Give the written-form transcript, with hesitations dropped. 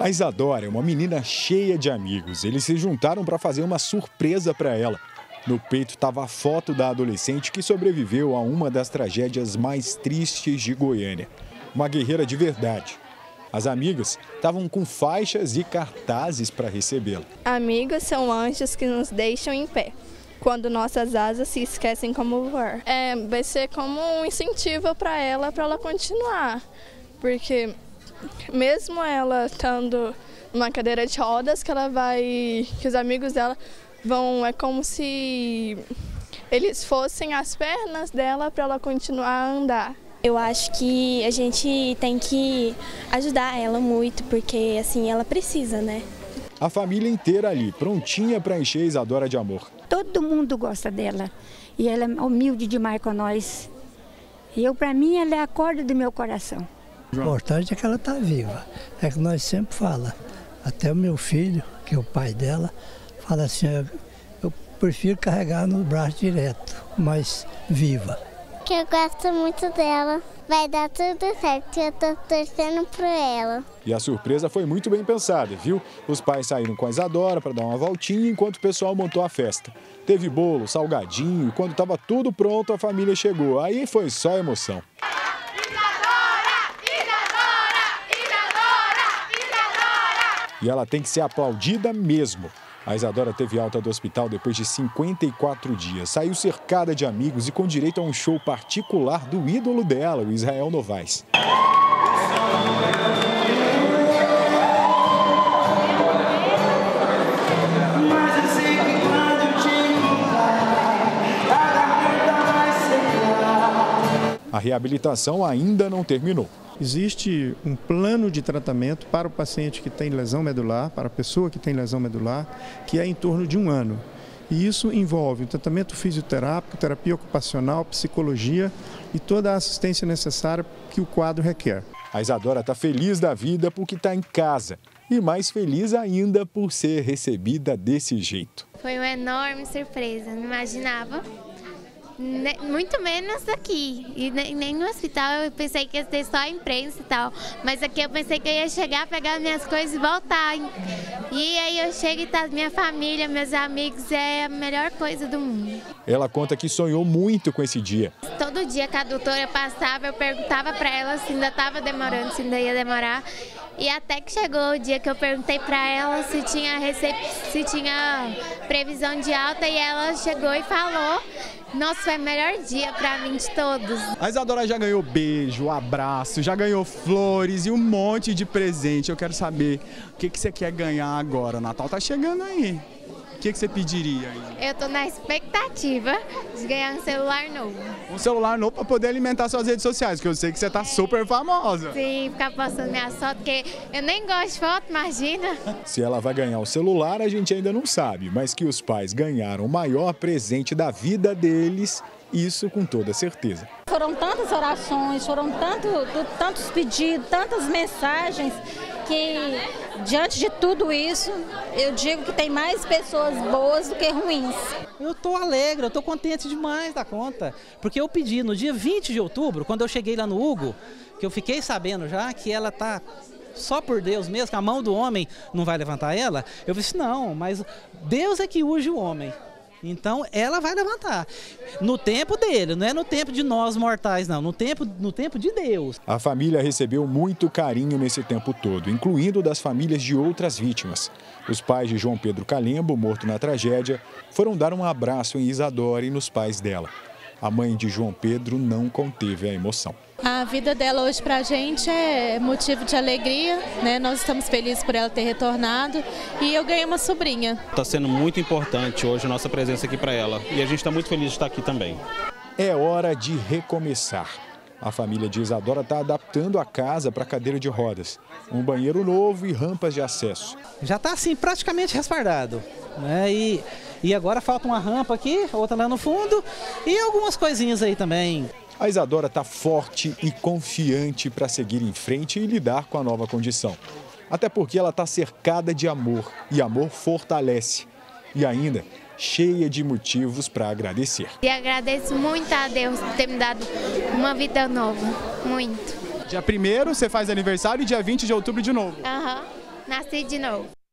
A Isadora é uma menina cheia de amigos. Eles se juntaram para fazer uma surpresa para ela. No peito estava a foto da adolescente que sobreviveu a uma das tragédias mais tristes de Goiânia. Uma guerreira de verdade. As amigas estavam com faixas e cartazes para recebê-la. Amigos são anjos que nos deixam em pé, quando nossas asas se esquecem como voar. Vai ser como um incentivo para ela continuar, porque mesmo ela estando numa cadeira de rodas, que os amigos dela é como se eles fossem as pernas dela para ela continuar a andar. Eu acho que a gente tem que ajudar ela muito, porque assim ela precisa, né? A família inteira ali, prontinha para encher a Isadora de amor. Todo mundo gosta dela e ela é humilde demais com nós. E para mim, ela é a corda do meu coração. O importante é que ela está viva. É que nós sempre falamos. Até o meu filho, que é o pai dela, fala assim, eu prefiro carregar no braço direto, mas viva. Que eu gosto muito dela. Vai dar tudo certo, eu tô torcendo por ela. E a surpresa foi muito bem pensada, viu? Os pais saíram com a Isadora para dar uma voltinha enquanto o pessoal montou a festa. Teve bolo, salgadinho e quando estava tudo pronto a família chegou. Aí foi só emoção. E ela tem que ser aplaudida mesmo. A Isadora teve alta do hospital depois de 54 dias. Saiu cercada de amigos e com direito a um show particular do ídolo dela, o Israel Novaes. A reabilitação ainda não terminou. Existe um plano de tratamento para o paciente que tem lesão medular, para a pessoa que tem lesão medular, que é em torno de 1 ano. E isso envolve o tratamento fisioterápico, terapia ocupacional, psicologia e toda a assistência necessária que o quadro requer. A Isadora está feliz da vida porque está em casa e mais feliz ainda por ser recebida desse jeito. Foi uma enorme surpresa, não imaginava. Muito menos daqui, e nem no hospital. Eu pensei que ia ter só a imprensa e tal, mas aqui eu pensei que eu ia chegar, pegar minhas coisas e voltar. E aí eu chego e tá minha família, meus amigos, é a melhor coisa do mundo. Ela conta que sonhou muito com esse dia. Todo dia que a doutora passava, eu perguntava para ela se ainda estava demorando, se ainda ia demorar. E até que chegou o dia que eu perguntei para ela se tinha previsão de alta, e ela chegou e falou. Nossa, foi o melhor dia para mim de todos. A Isadora já ganhou beijo, abraço, já ganhou flores e um monte de presente. Eu quero saber o que você quer ganhar agora. O Natal tá chegando aí. O que você pediria aí? Eu tô na expectativa de ganhar um celular novo. Um celular novo para poder alimentar suas redes sociais, que eu sei que você tá super famosa. Sim, ficar postando minhas fotos, porque eu nem gosto de foto, imagina. Se ela vai ganhar o celular, a gente ainda não sabe, mas que os pais ganharam o maior presente da vida deles, isso com toda certeza. Foram tantas orações, foram tantos pedidos, tantas mensagens, que diante de tudo isso, eu digo que tem mais pessoas boas do que ruins. Eu estou alegre, eu estou contente demais da conta, porque eu pedi no dia 20 de outubro, quando eu cheguei lá no Hugo, que eu fiquei sabendo já que ela está só por Deus mesmo, que a mão do homem não vai levantar ela, eu disse, não, mas Deus é que unge o homem. Então, ela vai levantar. No tempo dele, não é no tempo de nós mortais, não. No tempo de Deus. A família recebeu muito carinho nesse tempo todo, incluindo das famílias de outras vítimas. Os pais de João Pedro Calembo, morto na tragédia, foram dar um abraço em Isadora e nos pais dela. A mãe de João Pedro não conteve a emoção. A vida dela hoje pra gente é motivo de alegria, né? Nós estamos felizes por ela ter retornado e eu ganhei uma sobrinha. Está sendo muito importante hoje a nossa presença aqui para ela e a gente está muito feliz de estar aqui também. É hora de recomeçar. A família de Isadora está adaptando a casa para cadeira de rodas. Um banheiro novo e rampas de acesso. Já está assim praticamente respaldado, né? E agora falta uma rampa aqui, outra lá no fundo e algumas coisinhas aí também. A Isadora está forte e confiante para seguir em frente e lidar com a nova condição. Até porque ela está cercada de amor, e amor fortalece. E ainda cheia de motivos para agradecer. E agradeço muito a Deus por ter me dado uma vida nova, muito. Dia 1º você faz aniversário e dia 20 de outubro de novo. Aham. nasci de novo.